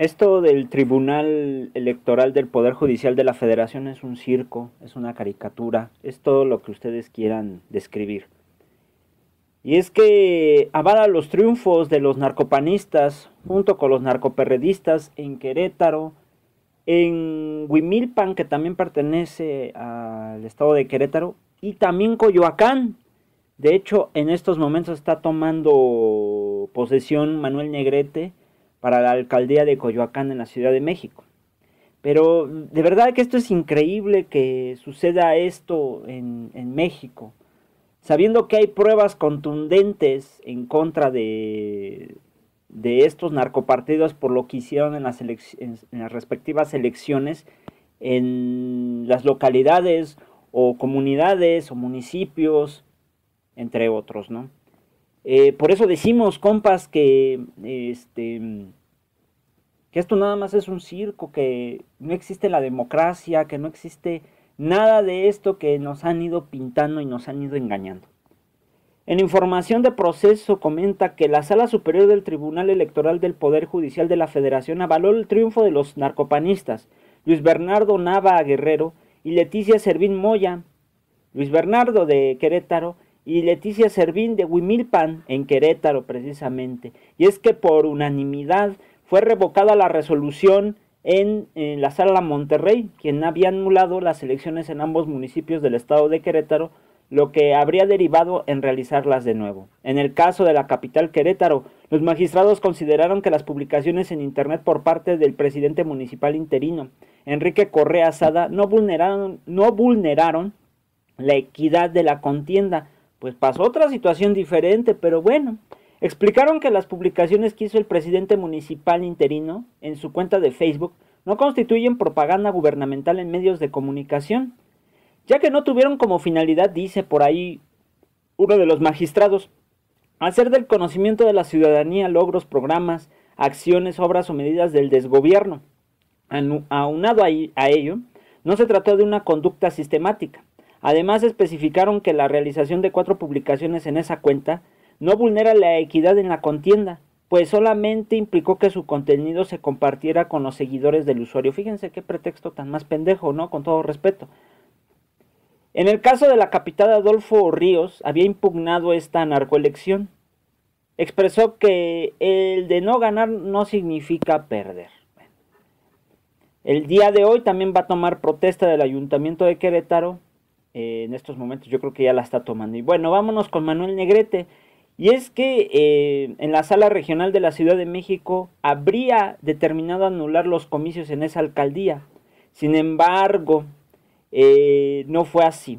Esto del Tribunal Electoral del Poder Judicial de la Federación es un circo, es una caricatura, es todo lo que ustedes quieran describir. Y es que avala los triunfos de los narcopanistas junto con los narcoperredistas en Querétaro, en Huimilpan, que también pertenece al estado de Querétaro, y también Coyoacán. De hecho, en estos momentos está tomando posesión Manuel Negrete para la alcaldía de Coyoacán en la Ciudad de México. Pero de verdad que esto es increíble que suceda esto en México, sabiendo que hay pruebas contundentes en contra de estos narcopartidos por lo que hicieron en las respectivas elecciones en las localidades o comunidades o municipios, entre otros, ¿no? Por eso decimos, compas, que esto nada más es un circo, que no existe la democracia, que no existe nada de esto que nos han ido pintando y nos han ido engañando. En información de proceso comenta que la Sala Superior del Tribunal Electoral del Poder Judicial de la Federación avaló el triunfo de los narcopanistas Luis Bernardo Nava Guerrero y Leticia Servín Moya, Luis Bernardo de Querétaro y Leticia Servín de Huimilpan, en Querétaro precisamente. Y es que por unanimidad fue revocada la resolución en la Sala Monterrey, quien había anulado las elecciones en ambos municipios del estado de Querétaro, lo que habría derivado en realizarlas de nuevo. En el caso de la capital Querétaro, los magistrados consideraron que las publicaciones en internet por parte del presidente municipal interino, Enrique Correa Sada, no vulneraron la equidad de la contienda. Pues pasó otra situación diferente, pero bueno. Explicaron que las publicaciones que hizo el presidente municipal interino en su cuenta de Facebook no constituyen propaganda gubernamental en medios de comunicación, ya que no tuvieron como finalidad, dice por ahí uno de los magistrados, hacer del conocimiento de la ciudadanía logros, programas, acciones, obras o medidas del desgobierno. Aunado a ello, no se trató de una conducta sistemática. Además, especificaron que la realización de 4 publicaciones en esa cuenta no vulnera la equidad en la contienda, pues solamente implicó que su contenido se compartiera con los seguidores del usuario. Fíjense qué pretexto tan más pendejo, ¿no? Con todo respeto. En el caso de la capital, Adolfo Ríos había impugnado esta narcoelección. Expresó que el de no ganar no significa perder. El día de hoy también va a tomar protesta del Ayuntamiento de Querétaro. En estos momentos yo creo que ya la está tomando. Y bueno, vámonos con Manuel Negrete. Y es que en la Sala Regional de la Ciudad de México habría determinado anular los comicios en esa alcaldía. Sin embargo, no fue así.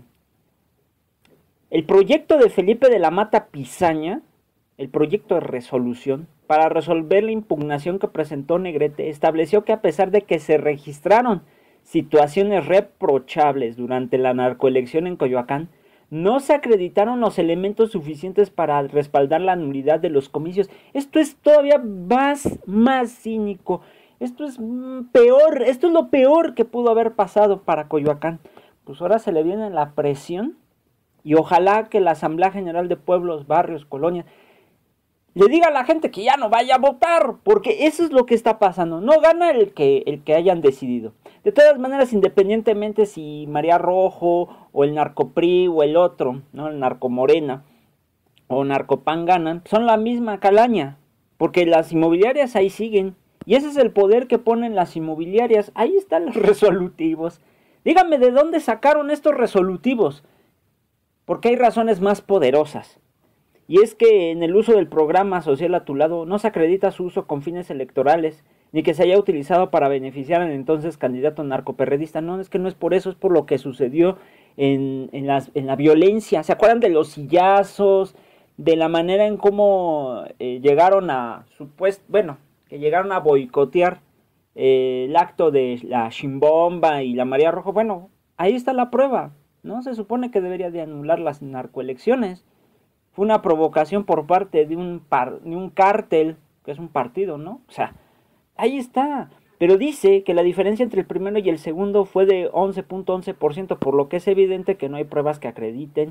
El proyecto de Felipe de la Mata Pizaña, el proyecto de resolución, para resolver la impugnación que presentó Negrete, estableció que a pesar de que se registraron situaciones reprochables durante la narcoelección en Coyoacán, no se acreditaron los elementos suficientes para respaldar la nulidad de los comicios. Esto es todavía más cínico. Esto es peor. Esto es lo peor que pudo haber pasado para Coyoacán. Pues ahora se le viene la presión y ojalá que la Asamblea General de Pueblos, Barrios, Colonias le diga a la gente que ya no vaya a votar, porque eso es lo que está pasando. No gana el que hayan decidido. De todas maneras, independientemente si María Rojo o el Narcopri o el otro, ¿no? El Narcomorena o Narcopan ganan, son la misma calaña, porque las inmobiliarias ahí siguen. Y ese es el poder que ponen las inmobiliarias. Ahí están los resolutivos. Díganme de dónde sacaron estos resolutivos, porque hay razones más poderosas. Y es que en el uso del programa social a tu lado no se acredita su uso con fines electorales, ni que se haya utilizado para beneficiar al entonces candidato narcoperredista. No, es que no es por eso, es por lo que sucedió en la violencia. ¿Se acuerdan de los sillazos? De la manera en cómo llegaron a, que llegaron a boicotear el acto de la Chimbomba y la María Rojo. Bueno, ahí está la prueba, ¿no? Se supone que debería de anular las narcoelecciones. Fue una provocación por parte de un cártel, que es un partido, ¿no? O sea, ahí está. Pero dice que la diferencia entre el primero y el segundo fue de 11.11%, por lo que es evidente que no hay pruebas que acrediten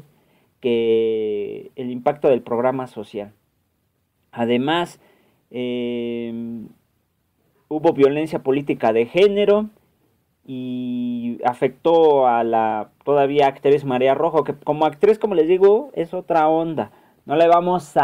que el impacto del programa social. Además, hubo violencia política de género y afectó a la todavía actriz María Rojo, que como actriz, como les digo, es otra onda. No le vamos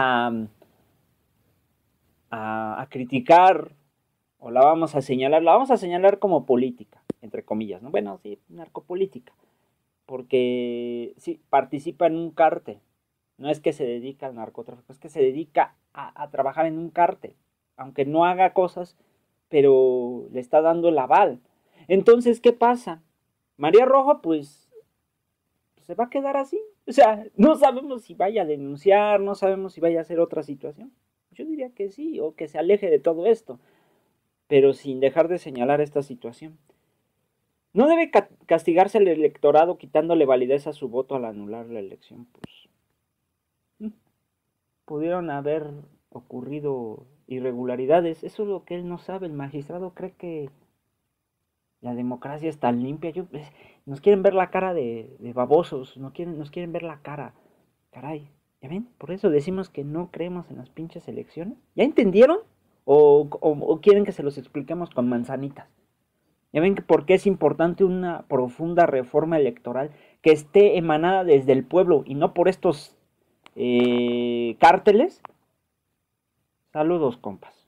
a criticar o la vamos a señalar como política, entre comillas, ¿no? Bueno, sí, narcopolítica, porque sí, participa en un cártel, no es que se dedica al narcotráfico, es que se dedica a trabajar en un cártel, aunque no haga cosas, pero le está dando el aval. Entonces, ¿qué pasa? María Rojo, pues, se va a quedar así. O sea, no sabemos si vaya a denunciar, no sabemos si vaya a hacer otra situación. Yo diría que sí, o que se aleje de todo esto, pero sin dejar de señalar esta situación. No debe castigarse al electorado quitándole validez a su voto al anular la elección. Pues pudieron haber ocurrido irregularidades. Eso es lo que él no sabe. El magistrado cree que la democracia es tan limpia. Nos quieren ver la cara de babosos. Nos quieren ver la cara. Caray. ¿Ya ven? Por eso decimos que no creemos en las pinches elecciones. ¿Ya entendieron? ¿O quieren que se los expliquemos con manzanitas? Ya ven que por qué es importante una profunda reforma electoral que esté emanada desde el pueblo y no por estos cárteles. Saludos, compas.